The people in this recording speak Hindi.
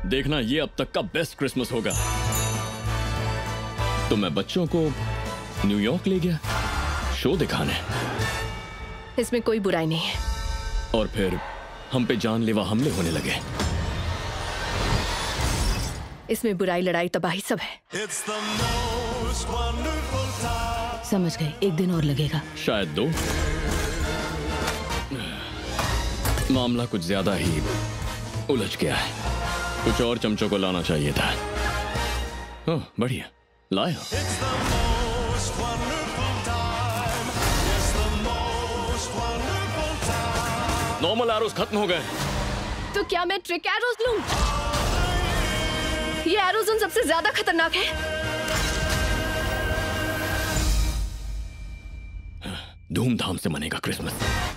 देखना ये अब तक का बेस्ट क्रिसमस होगा। तो मैं बच्चों को न्यूयॉर्क ले गया शो दिखाने। इसमें कोई बुराई नहीं है। और फिर हम पे जानलेवा हमले होने लगे। इसमें बुराई, लड़ाई, तबाही सब है। समझ गए, एक दिन और लगेगा। शायद 2। मामला कुछ ज्यादा ही उलझ गया है। कुछ और चमचों को लाना चाहिए था। हाँ, बढ़िया लाया। नॉर्मल एरोज खत्म हो गए। तो क्या मैं ट्रिक एरोज लूं? ये एरोज उन सबसे ज्यादा खतरनाक है। धूमधाम से मनेगा क्रिसमस।